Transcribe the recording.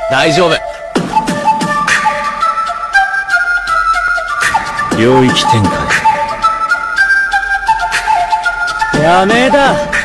大丈夫。 領域展開。 やめだ。